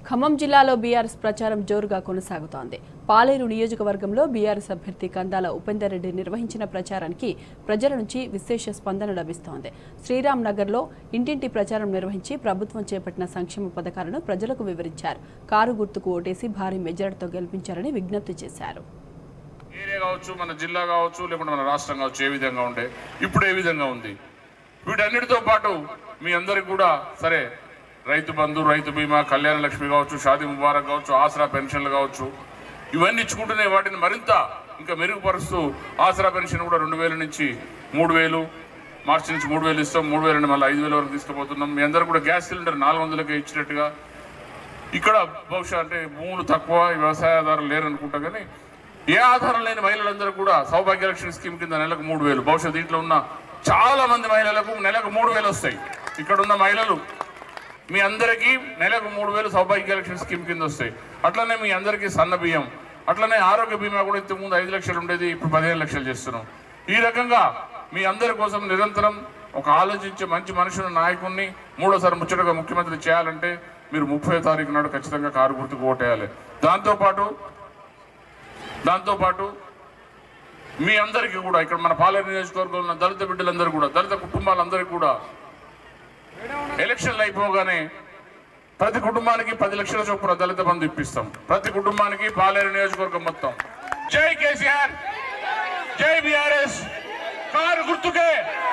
ఖమ్మం జిల్లాలో బీఆర్ఎస్ ప్రచారం జోరుగా కొనసాగుతోంది. పాలేరు నియోజకవర్గంలో బీఆర్ఎస్ అభ్యర్థి కందాల ఉపేందర్ రెడ్డి నిర్వహించిన ప్రచారానికి ప్రజల నుంచి విశేష స్పందన లభిస్తోంది. శ్రీరామ్ నగర్లో ఇంటింటి ప్రచారం నిర్వహించి ప్రభుత్వం చేపట్టిన సంక్షేమ పథకాలను ప్రజలకు వివరించారు. కారు గుర్తుకు ఓటేసి భారీ మెజారిటీతో గెలిపించారని విజ్ఞప్తి చేశారు. ఏరియా కావచ్చు, మన జిల్లా కావచ్చు, లేకుంటే మన రాష్ట్రం కావచ్చు, ఏ విధంగా ఉండే ఇప్పుడు ఏ విధంగా ఉంది. వీటన్నిటితో పాటు మీ అందరికి కూడా సరే రైతు బంధు, రైతు బీమా, కళ్యాణ లక్ష్మి కావచ్చు, షాదీ ముబారక్ కావచ్చు, ఆసరా పెన్షన్లు కావచ్చు, ఇవన్నీ ఇచ్చుకుంటూనే వాటిని మరింత ఇంకా మెరుగుపరుస్తూ ఆసరా పెన్షన్ కూడా 2000 నుంచి 3000, మార్చి నుంచి 3000 ఇస్తాం, 3000 నుండి మళ్ళీ 5000 వరకు తీసుకుపోతున్నాం. మీ అందరూ కూడా గ్యాస్ సిలిండర్ 400కే ఇచ్చినట్టుగా. ఇక్కడ బహుశా అంటే భూములు తక్కువ, వ్యవసాయదారులు లేరనుకుంటా, కానీ ఏ ఆధారం లేని మహిళలందరూ కూడా సౌభాగ్యలక్ష్మి స్కీమ్ కింద నెలకు 3000. బహుశా దీంట్లో ఉన్న చాలా మంది మహిళలకు నెలకు 3000 వస్తాయి. ఇక్కడ ఉన్న మహిళలు మీ అందరికీ నెలకు 3000 సౌభాగ్యలక్ష్మి స్కీమ్ కింద వస్తాయి. అట్లనే మీ అందరికీ సన్న బియ్యం, అట్లనే ఆరోగ్య బీమా కూడా ఇంతకుముందు 5 లక్షలు ఉండేది, ఇప్పుడు 15 లక్షలు చేస్తున్నాం. ఈ రకంగా మీ అందరి కోసం నిరంతరం ఒక ఆలోచించే మంచి మనుషుల నాయకుడిని మూడోసారి ముచ్చటగా ముఖ్యమంత్రి చేయాలంటే మీరు 30వ తారీఖు నాడు ఖచ్చితంగా కారు గుర్తుకు ఓటేయాలి. దాంతోపాటు మీ అందరికీ కూడా ఇక్కడ మన పాలేరు నియోజకవర్గంలో ఉన్న దళిత బిడ్డలందరూ కూడా, దళిత కుటుంబాలందరికీ కూడా ఎలక్షన్లు అయిపోగానే ప్రతి కుటుంబానికి 10 లక్షల చొప్పున దళిత బంధు ఇప్పిస్తాం. ప్రతి కుటుంబానికి పాలేరు నియోజకవర్గం మొత్తం. జై కేసీఆర్, జై బీఆర్ఎస్, కారు గుర్తుకే.